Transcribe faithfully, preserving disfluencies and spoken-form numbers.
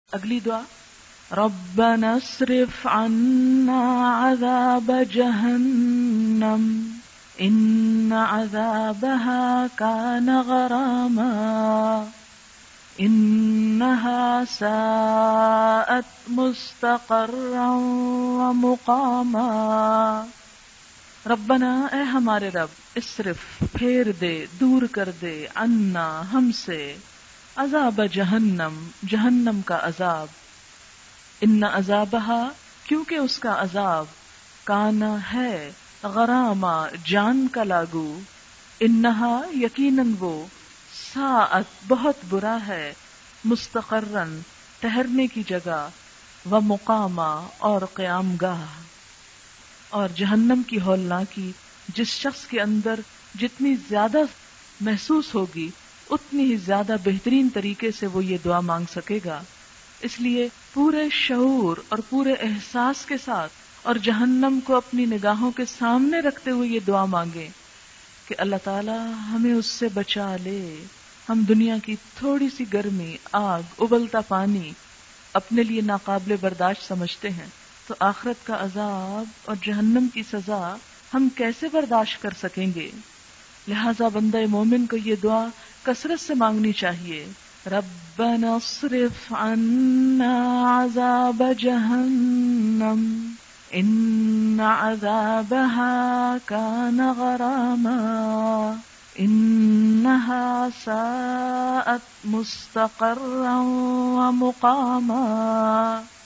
اگلی دعا ربنا اصرف عنا عذاب جہنم ان عذابها كان غراما انها ساءت مستقرا ومقاما۔ ربنا اے ہمارے رب، اصرف پھیر دے، دور کر دے، عنا ہم سے، عذاب جہنم جہنم کا عذاب، ان عذابها کیونکہ اس کا عذاب، کانا ہے، غراما جان کا لاگو، انہا یقیناً وہ، ساعت بہت برا ہے، مستقرن ٹھہرنے کی جگہ، و مقاما اور قیام گاہ۔ اور جہنم کی ہولناکی جس شخص کے اندر جتنی زیادہ محسوس ہوگی اتنی ہی زیادہ بہترین طریقے سے وہ یہ دعا مانگ سکے گا۔ اس لیے پورے شعور اور پورے احساس کے ساتھ اور جہنم کو اپنی نگاہوں کے سامنے رکھتے ہوئے یہ دعا مانگیں کہ اللہ تعالی ہمیں اس سے بچا لے۔ ہم دنیا کی تھوڑی سی گرمی، آگ، ابلتا پانی اپنے لیے ناقابل برداشت سمجھتے ہیں، تو آخرت کا عذاب اور جہنم کی سزا ہم کیسے برداشت کر سکیں گے؟ لہذا بندہ مومن کو یہ دعا کثرت سے مانگنی چاہیے۔ ربنا اصرف عنا عذاب جہنم ان عذابها كان غراما انها ساءت مستقرا ومقاما۔